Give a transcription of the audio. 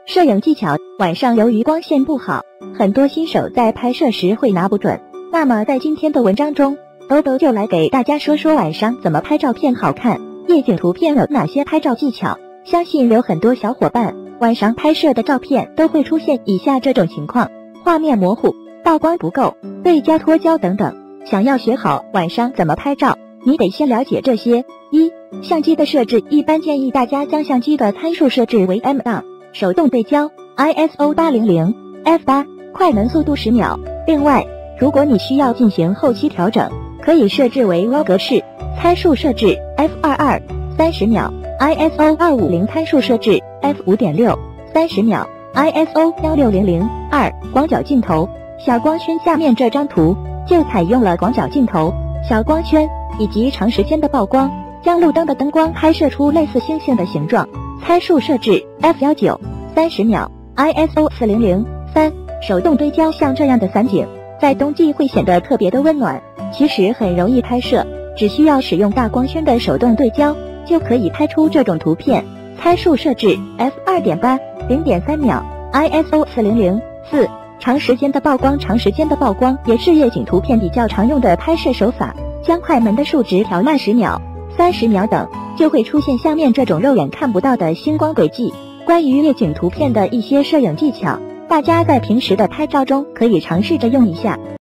摄影技巧，晚上由于光线不好，很多新手在拍摄时会拿不准。那么在今天的文章中，兜兜就来给大家说说晚上怎么拍照片好看，夜景图片有哪些拍照技巧。相信有很多小伙伴晚上拍摄的照片都会出现以下这种情况：画面模糊、曝光不够、对焦脱焦等等。想要学好晚上怎么拍照，你得先了解这些。一、相机的设置，一般建议大家将相机的参数设置为 M 档，手动对焦 ISO 800 f8， 快门速度10秒。另外，如果你需要进行后期调整，可以设置为 RAW 格式，参数设置 f22 30秒 ，ISO 250参数设置 f5.6 30秒 ，ISO 16002。广角镜头，小光圈下面这张图就采用了广角镜头、小光圈以及长时间的曝光，将路灯的灯光拍摄出类似星星的形状，参数设置 f19 30秒 ，ISO 4003。手动对焦，像这样的散景，在冬季会显得特别的温暖，其实很容易拍摄，只需要使用大光圈的手动对焦，就可以拍出这种图片。参数设置 f2.8 0.3秒 ，ISO 4004。长时间的曝光，长时间的曝光也是夜景图片比较常用的拍摄手法，将快门的数值调慢10秒、30秒等，就会出现下面这种肉眼看不到的星光轨迹。关于夜景图片的一些摄影技巧，大家在平时的拍照中可以尝试着用一下。